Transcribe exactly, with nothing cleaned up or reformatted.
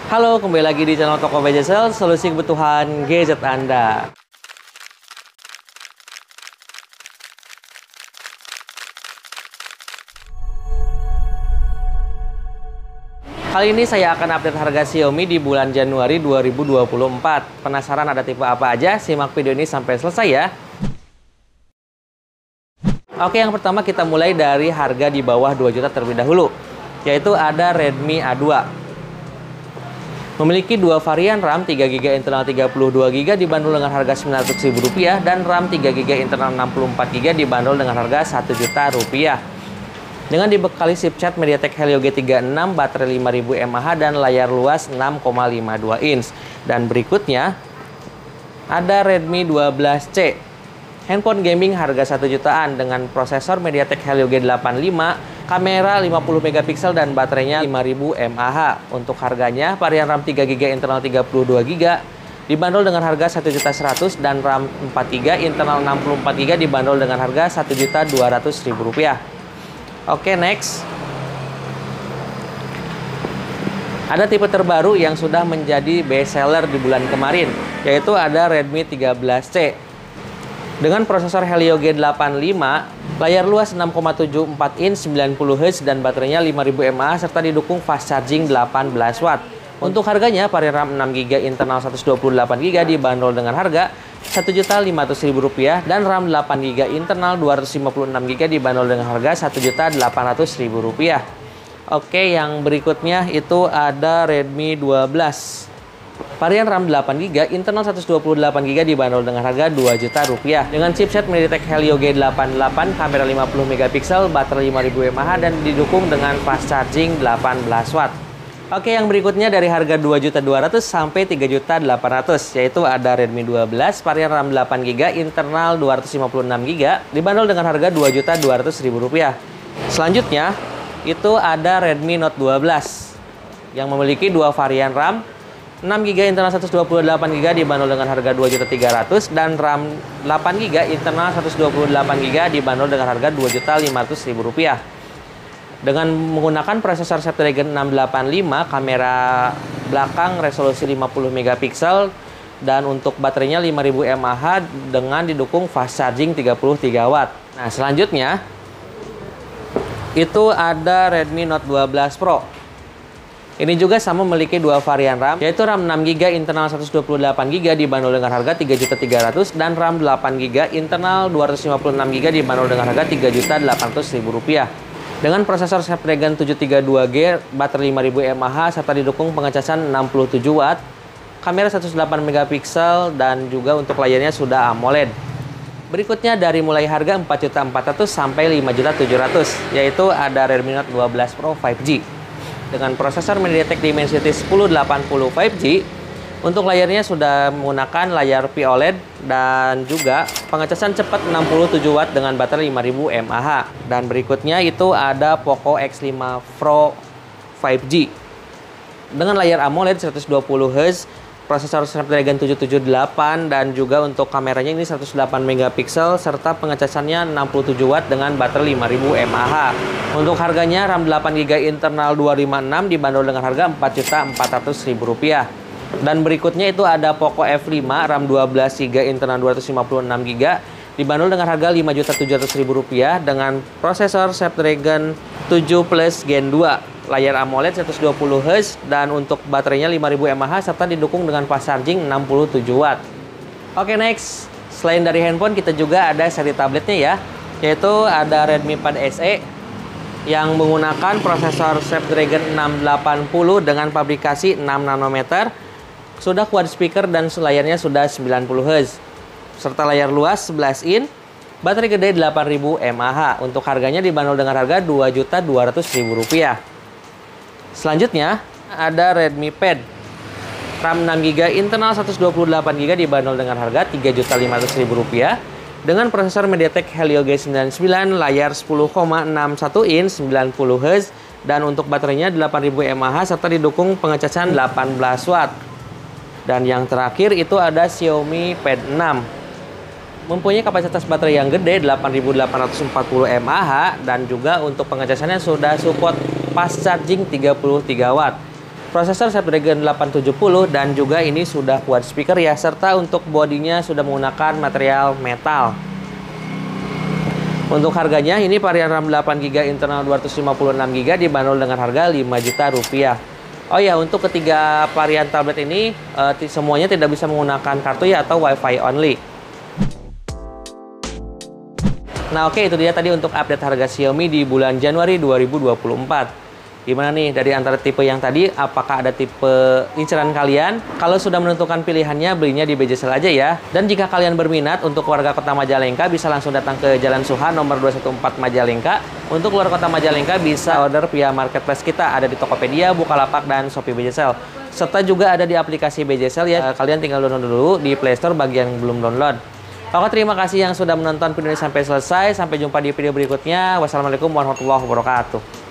Halo, kembali lagi di channel Toko Bejesel, solusi kebutuhan gadget Anda. Kali ini saya akan update harga Xiaomi di bulan Januari dua ribu dua puluh empat. Penasaran ada tipe apa aja? Simak video ini sampai selesai ya. Oke, yang pertama kita mulai dari harga di bawah dua juta terlebih dahulu, yaitu ada Redmi A dua. Memiliki dua varian RAM tiga giga internal tiga puluh dua giga dibanderol dengan harga sembilan ratus ribu rupiah dan RAM tiga giga internal enam puluh empat giga dibanderol dengan harga satu juta rupiah. Dengan dibekali chipset MediaTek Helio G tiga puluh enam, baterai lima ribu mAh dan layar luas enam koma lima dua inch. Dan berikutnya ada Redmi dua belas C. Handphone gaming harga satu jutaan dengan prosesor MediaTek Helio G delapan puluh lima, kamera lima puluh megapiksel dan baterainya lima ribu mAh. Untuk harganya, varian RAM tiga giga internal tiga puluh dua giga dibanderol dengan harga satu juta seratus ribu rupiah dan RAM empat giga internal enam puluh empat giga dibanderol dengan harga satu juta dua ratus ribu rupiah. Oke, next. Ada tipe terbaru yang sudah menjadi best seller di bulan kemarin, yaitu ada Redmi tiga belas C. Dengan prosesor Helio G delapan puluh lima, layar luas enam koma tujuh empat inch sembilan puluh hertz dan baterainya lima ribu mAh serta didukung fast charging delapan belas watt. Untuk harganya, varian RAM enam giga internal seratus dua puluh delapan giga dibanderol dengan harga satu juta lima ratus ribu rupiah dan RAM delapan giga internal dua ratus lima puluh enam giga dibanderol dengan harga satu juta delapan ratus ribu rupiah. Oke, yang berikutnya itu ada Redmi dua belas. Varian RAM delapan giga internal seratus dua puluh delapan giga dibanderol dengan harga dua juta rupiah. Dengan chipset MediaTek Helio G delapan puluh delapan, kamera lima puluh megapiksel, baterai lima ribu mAh dan didukung dengan fast charging delapan belas watt. Oke, yang berikutnya dari harga dua juta dua ratus ribu sampai tiga juta delapan ratus ribu, yaitu ada Redmi dua belas, varian RAM delapan giga internal dua ratus lima puluh enam giga dibanderol dengan harga dua juta dua ratus ribu rupiah. Selanjutnya, itu ada Redmi Note dua belas yang memiliki dua varian RAM enam giga internal seratus dua puluh delapan giga dibanderol dengan harga dua juta tiga ratus ribu dan RAM delapan giga internal seratus dua puluh delapan giga dibanderol dengan harga dua juta lima ratus ribu rupiah. Dengan menggunakan prosesor Snapdragon enam delapan lima, kamera belakang resolusi lima puluh megapiksel dan untuk baterainya lima ribu mAh dengan didukung fast charging tiga puluh tiga watt. Nah, selanjutnya itu ada Redmi Note dua belas Pro. Ini juga sama memiliki dua varian RAM, yaitu RAM enam giga internal seratus dua puluh delapan giga dibanderol dengan harga tiga juta tiga ratus ribu dan RAM delapan giga internal dua ratus lima puluh enam giga dibanderol dengan harga tiga juta delapan ratus ribu rupiah. Dengan prosesor Snapdragon tujuh tiga dua G, baterai lima ribu mAh serta didukung pengecasan enam puluh tujuh watt, kamera seratus delapan megapiksel dan juga untuk layarnya sudah AMOLED. Berikutnya dari mulai harga empat juta empat ratus ribu sampai lima juta tujuh ratus ribu, yaitu ada Redmi Note dua belas Pro lima G. Dengan prosesor MediaTek Dimensity sepuluh delapan puluh lima G, untuk layarnya sudah menggunakan layar P O L E D dan juga pengecasan cepat enam puluh tujuh watt dengan baterai lima ribu mAh. Dan berikutnya itu ada Poco X lima Pro lima G. Dengan layar AMOLED seratus dua puluh hertz, prosesor Snapdragon tujuh tujuh delapan dan juga untuk kameranya ini seratus delapan megapiksel serta pengecasannya enam puluh tujuh watt dengan baterai lima ribu mAh. Untuk harganya RAM delapan giga internal dua ratus lima puluh enam dibanderol dengan harga empat juta empat ratus ribu rupiah. Dan berikutnya itu ada Poco F lima RAM dua belas giga internal dua ratus lima puluh enam giga dibanderol dengan harga lima juta tujuh ratus ribu rupiah dengan prosesor Snapdragon tujuh Plus Gen dua, layar AMOLED seratus dua puluh hertz dan untuk baterainya lima ribu mAh serta didukung dengan fast charging enam puluh tujuh watt. Oke, next. Selain dari handphone, kita juga ada seri tabletnya ya, yaitu ada Redmi Pad S E yang menggunakan prosesor Snapdragon enam delapan nol dengan pabrikasi enam nanometer, sudah quad speaker dan layarnya sudah sembilan puluh hertz serta layar luas sebelas inch, baterai gede delapan ribu mAh. Untuk harganya dibanderol dengan harga dua juta dua ratus ribu rupiah. Selanjutnya ada Redmi Pad RAM enam giga internal seratus dua puluh delapan giga dibanderol dengan harga tiga juta lima ratus ribu rupiah dengan prosesor MediaTek Helio G sembilan puluh sembilan, layar sepuluh koma enam satu inch sembilan puluh hertz dan untuk baterainya delapan ribu mAh serta didukung pengecasan delapan belas watt. Dan yang terakhir itu ada Xiaomi Pad enam. Mempunyai kapasitas baterai yang gede delapan ribu delapan ratus empat puluh mAh dan juga untuk pengecasannya sudah support fast charging tiga puluh tiga watt. Prosesor Snapdragon delapan tujuh nol dan juga ini sudah quad speaker ya, serta untuk bodinya sudah menggunakan material metal. Untuk harganya ini varian RAM delapan giga internal dua ratus lima puluh enam giga dibanderol dengan harga lima juta rupiah. Oh ya, untuk ketiga varian tablet ini eh, semuanya tidak bisa menggunakan kartu ya atau WiFi only. Nah oke, itu dia tadi untuk update harga Xiaomi di bulan Januari dua ribu dua puluh empat. Gimana nih dari antara tipe yang tadi, apakah ada tipe inceran kalian? Kalau sudah menentukan pilihannya, belinya di B J Cell aja ya. Dan jika kalian berminat untuk warga kota Majalengka, bisa langsung datang ke Jalan Suha nomor dua satu empat Majalengka. Untuk luar kota Majalengka bisa order via marketplace kita, ada di Tokopedia, Bukalapak, dan Shopee B J Cell. Serta juga ada di aplikasi B J Cell ya, kalian tinggal download dulu di Play Store bagi yang belum download. Oke, terima kasih yang sudah menonton video ini sampai selesai. Sampai jumpa di video berikutnya. Wassalamualaikum warahmatullahi wabarakatuh.